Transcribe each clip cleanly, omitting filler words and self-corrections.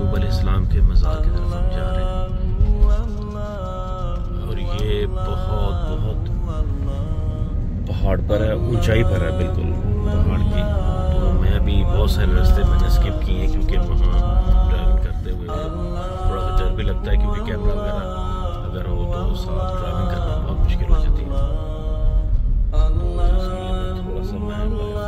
अय्यूब अलैहिस्सलाम के मज़ार की तरफ हम जा रहे हैं और ये बहुत पहाड़ पर है, ऊंचाई पर है बिल्कुल पहाड़ की। तो मैं भी बहुत सारे रास्ते मैंने स्किप किए हैं क्योंकि वहाँ ड्राइविंग करते हुए थोड़ा सा डर भी लगता है क्योंकि कैमरा वगैरह अगर हो तो साथ ड्राइविंग करना बहुत मुश्किल हो जाती है। थोड़ा सा मैं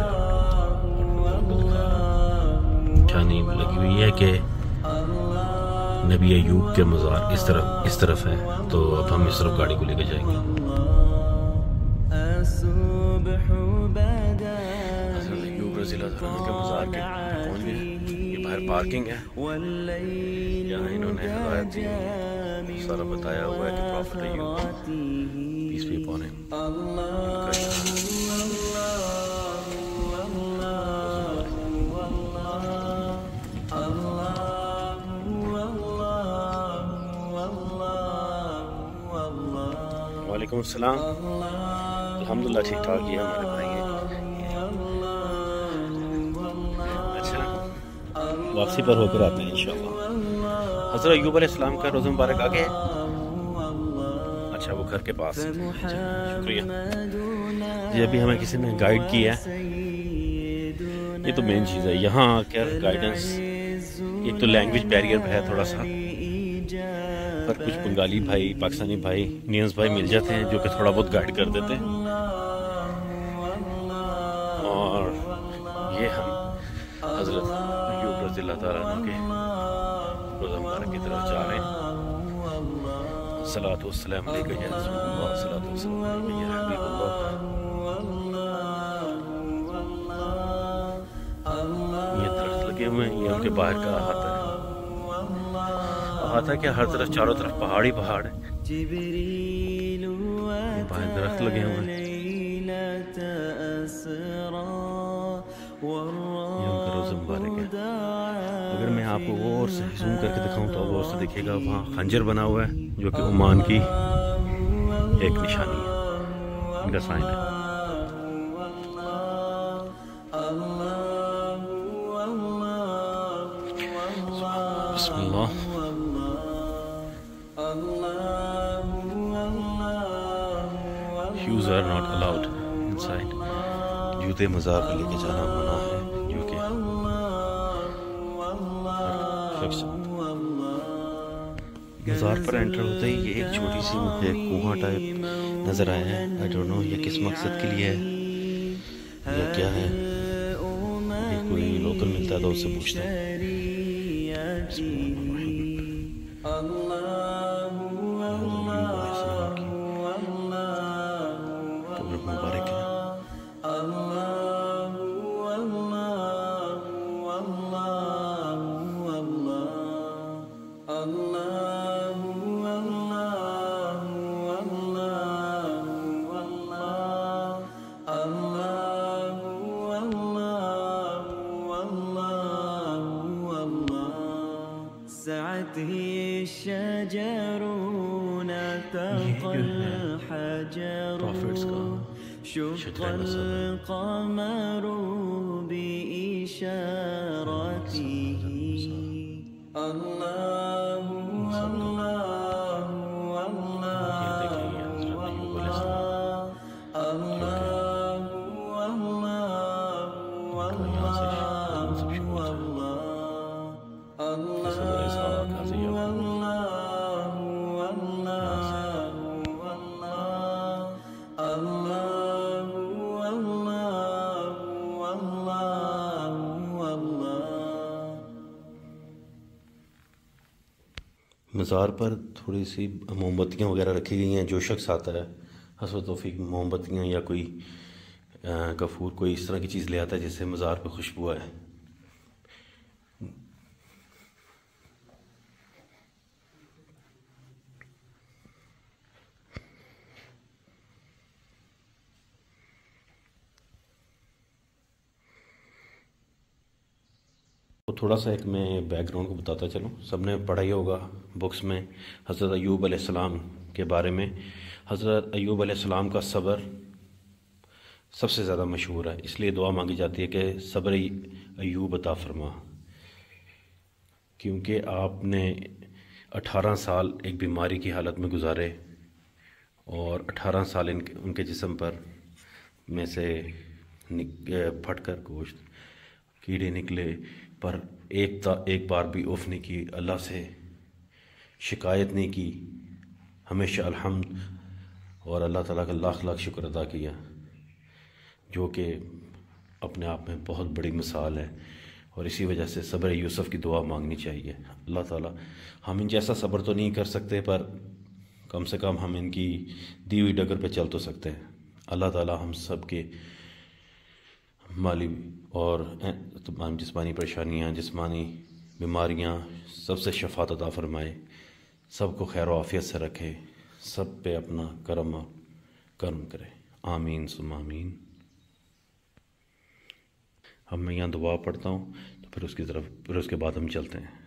निशानी लगी हुई है कि नबी अय्यूब के मज़ार इस तरफ है, तो अब हम इस तरफ गाड़ी को लेकर जाएंगे। अय्यूब रज़ियल्लाहु के मज़ार के पहुंच गए। ये बाहर पार्किंग है, यहाँ इन्होंने हिदायत दी, सारा बताया हुआ है कि prophet Ayyub peace be upon him वालेकुम अस्सलाम। अल्हम्दुलिल्लाह ठीक ठाक ही है हमारे भाई हैं। अच्छा, वापसी पर होकर आते हैं इंशाल्लाह। हज़रत अय्यूब अलैहिस्सलाम का रोज़ा मुबारक आ गया है। अच्छा, वो घर के पास है। शुक्रिया जी। अभी हमें किसी ने गाइड किया है, ये तो मेन चीज़ है यहाँ आकर गाइडेंस। एक तो लैंग्वेज बैरियर है थोड़ा सा, पर कुछ बंगाली भाई, पाकिस्तानी भाई, इंडियंस भाई मिल जाते हैं जो कि थोड़ा बहुत गाइड कर देते हैं। और ये हम हज़रत अय्यूब रज़ियल्लाहु ताला अन्हु के रोज़ा मुबारक की तरफ जा रहे हैं। सलातो वस्सलाम अलैका या रसूलल्लाह, सलातो वस्सलाम अलैका या हबीबल्लाह। ये दरख्त लगे हुए हैं, ये उनके बाहर का अहाता है। अहाता क्या, हर तरफ चारों तरफ पहाड़ ही पहाड़ है। बाहर दरख्त लगे हुए हैं। ये उनका रोज़ा मुबारक है। अगर मैं आपको वो और से जूम करके दिखाऊं तो वो और से देखिएगा, वहाँ खंजर बना हुआ है जो कि ओमान की एक निशानी है, इनका साइन है। बिस्मिल्लाह। Shoes are not allowed inside. जूते मज़ार पर लेके जाना मना है, जो कि मज़ार पर एंटर होते ही ये एक छोटी सी मुझे कुआं टाइप नज़र आया है। आई डोंट नो ये किस मकसद के लिए है या क्या है। ये कोई लोकल मिलता है तो उससे पूछते हैं। मुबारक है। प्रॉफिट्स का शजर القمر بإشارته الله الله मज़ार पर थोड़ी सी मोमबत्तियाँ वगैरह रखी गई हैं। जो शख्स आता है हसब तौफीक मोमबत्तियाँ या कोई गफूर कोई इस तरह की चीज़ ले आता है जिससे मज़ार पर खुशबू आए। तो थोड़ा सा एक मैं बैकग्राउंड को बताता चलूँ। सबने पढ़ा ही होगा बुक्स में हज़रत अय्यूब अलैहिस्सलाम के बारे में। हज़रत अय्यूब अलैहिस्सलाम का सब्र सबसे ज़्यादा मशहूर है, इसलिए दुआ मांगी जाती है कि सब्र अय्यूब अता फरमा। क्योंकि आपने 18 साल एक बीमारी की हालत में गुजारे और 18 साल उनके जिस्म पर में से फट कर गोश्त कीड़े निकले, पर एक बार भी उफ नहीं की, अल्लाह से शिकायत नहीं की, हमेशा अल्हम्द और अल्लाह ताला का लाख लाख शुक्र अदा किया, जो कि अपने आप में बहुत बड़ी मिसाल है। और इसी वजह से सब्र यूसुफ की दुआ मांगनी चाहिए। अल्लाह ताला, हम इन जैसा सब्र तो नहीं कर सकते, पर कम से कम हम इनकी दी हुई डगर पे चल तो सकते हैं। अल्लाह ताला हम सब के माली और तमाम जिस्मानी परेशानियाँ, जिस्मानी बीमारियाँ, सबसे शफात अता फरमाए, सबको खैर आफियत से रखे, सब पे अपना करम करे। आमीन सुम आमीन। अब मैं यहाँ दुआ पढ़ता हूँ तो फिर उसके बाद हम चलते हैं।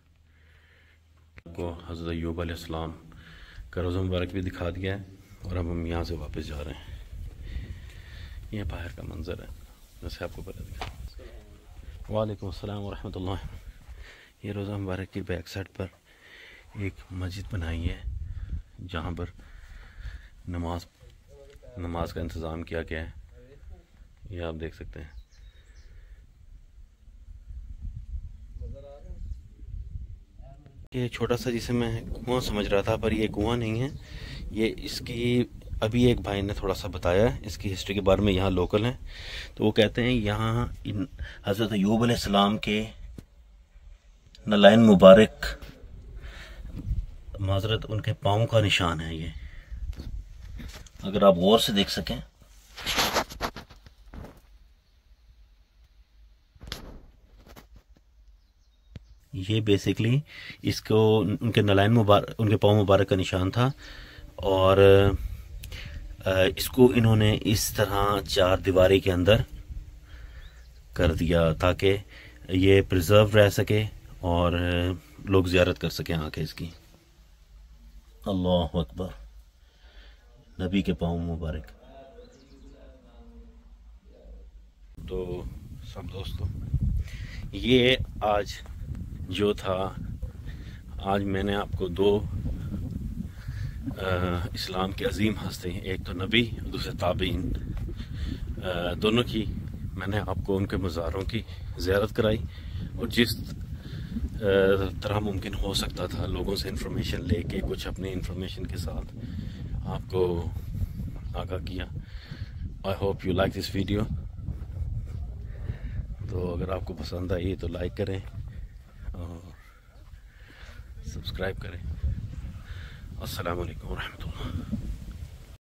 आपको हज़रत अय्यूब अलैहिस्सलाम का रोज़ा मुबारक भी दिखा दिया है और अब हम यहाँ से वापस जा रहे हैं। ये बाहर का मंज़र है, जैसे आपको पता दिखा। वालेकुम अस्सलाम व रहमतुल्लाह। ये रोज़ा मुबारक की बैक साइड पर एक मस्जिद बनाई है जहाँ पर नमाज का इंतज़ाम किया गया है। ये आप देख सकते हैं। ये छोटा सा जिसे मैं कुआं समझ रहा था, पर ये कुआं नहीं है। ये इसकी अभी एक भाई ने थोड़ा सा बताया इसकी हिस्ट्री के बारे में, यहाँ लोकल हैं, तो वो कहते हैं यहाँ हज़रत अय्यूब अलैहिस्सलाम के नलाइन मुबारक, माजरत उनके पाँव का निशान है। ये अगर आप गौर से देख सकें, ये बेसिकली इसको उनके नलाइन मुबारक, उनके पाँव मुबारक का निशान था। और इसको इन्होंने इस तरह चार दीवारी के अंदर कर दिया ताकि ये प्रिजर्व रह सके और लोग ज़ियारत कर सकें आके इसकी। अल्लाह अकबर, नबी के पाँव मुबारक। तो सब दोस्तों, ये आज जो था, आज मैंने आपको दो इस्लाम के अजीम हस्ती, एक तो नबी, दूसरे ताबीन, दोनों की मैंने आपको उनके मज़ारों की ज़ियारत कराई और जिस तरह मुमकिन हो सकता था लोगों से इंफॉर्मेशन लेके कुछ अपनी इंफॉर्मेशन के साथ आपको आगाह किया। I hope you like this video. तो अगर आपको पसंद आई तो लाइक करें और सब्सक्राइब करें। अस्सलाम वालेकुम रहमतुल्लाह।